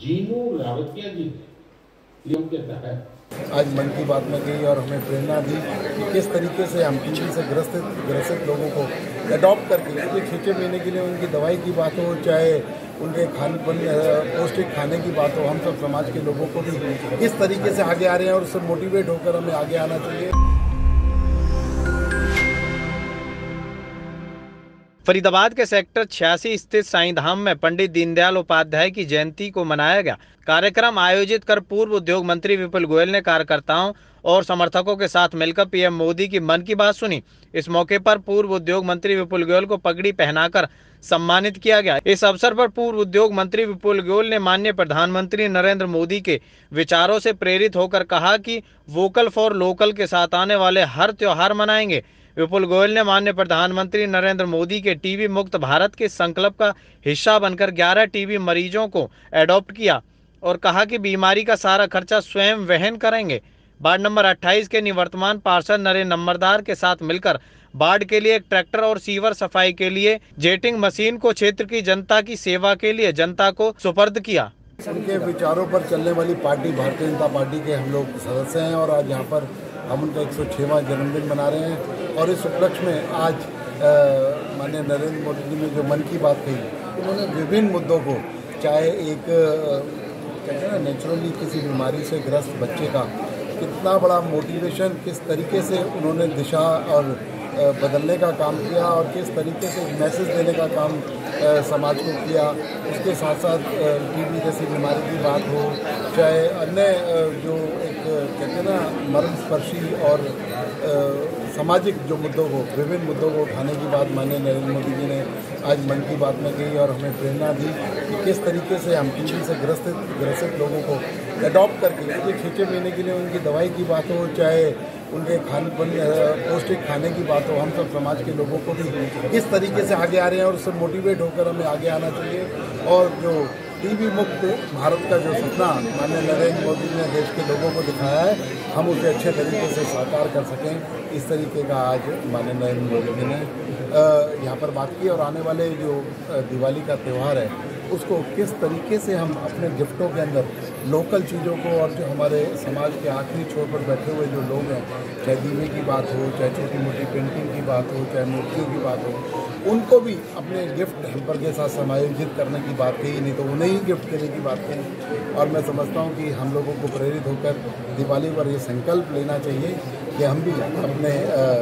जीनू लावतिया जी थे, के तहत आज मन की बात में गई और हमें प्रेरणा दी कि किस तरीके से हम टीबी से ग्रसित लोगों को अडॉप्ट करके उनके 6 महीने के लिए उनकी दवाई की बात हो, चाहे उनके पौष्टिक खाने की बात हो, हम सब समाज के लोगों को भी किस तरीके से आगे आ रहे हैं और उससे मोटिवेट होकर हमें आगे आना चाहिए। फरीदाबाद के सेक्टर 86 स्थित साईं धाम में पंडित दीनदयाल उपाध्याय की जयंती को मनाया गया। कार्यक्रम आयोजित कर पूर्व उद्योग मंत्री विपुल गोयल ने कार्यकर्ताओं और समर्थकों के साथ मिलकर पीएम मोदी की मन की बात सुनी। इस मौके पर पूर्व उद्योग मंत्री विपुल गोयल को पगड़ी पहनाकर सम्मानित किया गया। इस अवसर पर पूर्व उद्योग मंत्री विपुल गोयल ने माननीय प्रधानमंत्री नरेंद्र मोदी के विचारों से प्रेरित होकर कहा कि वोकल फॉर लोकल के साथ आने वाले हर त्योहार मनाएंगे। विपुल गोयल ने माननीय प्रधानमंत्री नरेंद्र मोदी के टीबी मुक्त भारत के संकल्प का हिस्सा बनकर 11 टीबी मरीजों को एडॉप्ट किया और कहा कि बीमारी का सारा खर्चा स्वयं वहन करेंगे। वार्ड नंबर 28 के निवर्तमान पार्षद नरेंद्र नंबरदार के साथ मिलकर बाढ़ के लिए एक ट्रैक्टर और सीवर सफाई के लिए जेटिंग मशीन को क्षेत्र की जनता की सेवा के लिए जनता को सुपर्द किया। उनके विचारों पर चलने वाली पार्टी भारतीय जनता पार्टी के हम लोग सदस्य हैं और आज यहाँ पर हम उनका 106वां जन्मदिन मना रहे हैं और इस उपलक्ष्य में आज माननीय नरेंद्र मोदी जी ने जो मन की बात कही, उन्होंने विभिन्न मुद्दों को, चाहे एक कहते हैं ना नेचुरली किसी बीमारी से ग्रस्त बच्चे का कितना बड़ा मोटिवेशन, किस तरीके से उन्होंने दिशा और बदलने का काम किया और किस तरीके से मैसेज देने का काम समाज को किया। उसके साथ साथ टीबी जैसी बीमारी की बात हो, चाहे अन्य जो एक कहते हैं ना मर्मस्पर्शी और सामाजिक जो मुद्दों को, विभिन्न मुद्दों को उठाने की बात माननीय नरेंद्र मोदी जी ने आज मन की बात में कही और हमें प्रेरणा दी कि किस तरीके से हम टीबी से ग्रसित लोगों को अडॉप्ट करके उनके 6 महीने के लिए उनकी दवाई की बात हो, चाहे उनके पौष्टिक खाने की बात हो, हम सब समाज के लोगों को भी किस तरीके से आगे आ रहे हैं और उससे मोटिवेट होकर हमें आगे आना चाहिए और जो टीबी मुक्त भारत का जो सपना माननीय नरेंद्र मोदी ने देश के लोगों को दिखाया है, हम उसे अच्छे तरीके से साकार कर सकें, इस तरीके का आज माननीय नरेंद्र मोदी जी ने यहाँ पर बात की। और आने वाले जो दिवाली का त्यौहार है उसको किस तरीके से हम अपने गिफ्टों के अंदर लोकल चीज़ों को और जो हमारे समाज के आखिरी छोर पर बैठे हुए जो लोग हैं, चाहे दीवे की बात हो, चाहे छोटी मोटी पेंटिंग की बात हो, चाहे मूर्तियों की बात हो, उनको भी अपने गिफ्ट हेल्पर के साथ समायोजित करने की बात कही, नहीं तो उन्हें ही गिफ्ट देने की बात कही। और मैं समझता हूँ कि हम लोगों को प्रेरित होकर दिवाली पर ये संकल्प लेना चाहिए कि हम भी अपने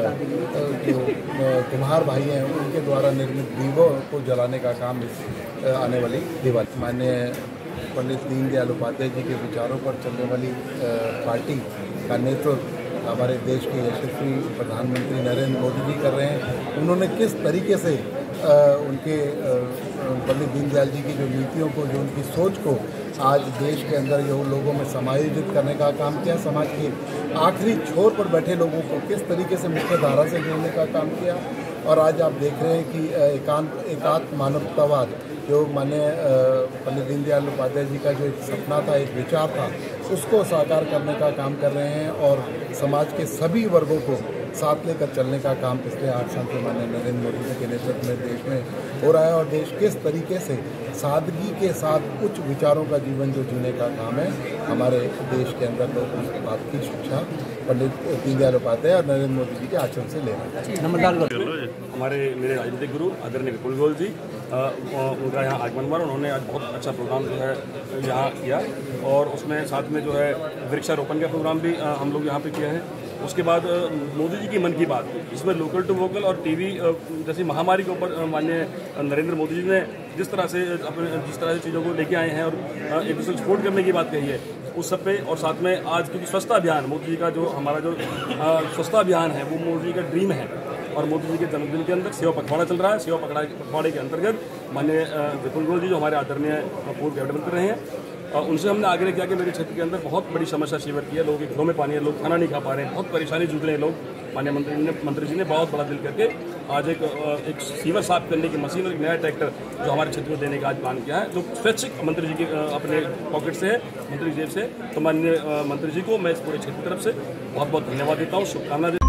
जो कुम्हार भाई हैं उनके द्वारा निर्मित दीवों को जलाने का काम इस आने वाली दिवाली माननीय पंडित दीनदयाल उपाध्याय जी के विचारों पर चलने वाली पार्टी का नेतृत्व हमारे देश के यशस्वी प्रधानमंत्री नरेंद्र मोदी जी कर रहे हैं। उन्होंने किस तरीके से उनके पंडित दीनदयाल जी की जो नीतियों को, जो उनकी सोच को आज देश के अंदर जो लोगों में समायोजित करने का काम किया, समाज के आखिरी छोर पर बैठे लोगों को किस तरीके से मुख्य धारा से जोड़ने का काम किया। और आज आप देख रहे हैं कि एकात्म मानवतावाद जो माननीय पंडित दीनदयाल उपाध्याय जी का जो एक सपना था, एक विचार था, उसको साकार करने का काम कर रहे हैं और समाज के सभी वर्गों को साथ लेकर चलने का काम पिछले 8 साल से माननीय नरेंद्र मोदी जी के नेतृत्व में देश में हो रहा है। और देश किस तरीके से सादगी के साथ उच्च विचारों का जीवन जो जीने का काम है, हमारे देश के अंदर लोग उस बात की शिक्षा पंडित दीनदयाल उपाध्याय और नरेंद्र मोदी जी के आचरण से ले रहे हैं। हमारे मेरे राजनीतिक गुरु आदरणीय विपुल गोयल जी, उनका यहाँ आगमन हुआ, उन्होंने आज बहुत अच्छा प्रोग्राम जो है यहाँ किया और उसमें साथ में जो है वृक्षारोपण का प्रोग्राम भी हम लोग यहाँ पे किया है। उसके बाद मोदी जी की मन की बात, इसमें लोकल टू वोकल और टीबी जैसी महामारी के ऊपर माननीय नरेंद्र मोदी जी ने जिस तरह से चीज़ों को लेके आए हैं और एक दूसरे को सपोर्ट करने की बात कही है, उस सब पे। और साथ में आज क्योंकि स्वच्छता अभियान मोदी जी का जो हमारा जो स्वच्छता अभियान है वो मोदी जी का ड्रीम है और मोदी जी के जन्मदिन के अंदर सेवा पखवाड़ा चल रहा है। सेवा पखवाड़े के अंतर्गत माननीय विपुल गोयल जी जो हमारे आदरणीय पूर्व कैबिनेट मंत्री रहे हैं, उनसे हमने आग्रह किया कि मेरे क्षेत्र के अंदर बहुत बड़ी समस्या सीवर की है, लोगों के घरों में पानी है, लोग खाना नहीं खा पा रहे हैं, बहुत परेशानी जूझ रहे हैं लोग। माननीय मंत्री जी ने बहुत बड़ा दिल करके आज एक सीवर साफ करने की मशीन और एक नया ट्रैक्टर जो हमारे क्षेत्र को देने का आज प्लान किया है, जो स्वैच्छिक मंत्री जी के अपने पॉकेट से है, मंत्री जेब से। तो माननीय मंत्री जी को मैं इस पूरे क्षेत्र की तरफ से बहुत बहुत धन्यवाद देता हूँ, शुभकामना।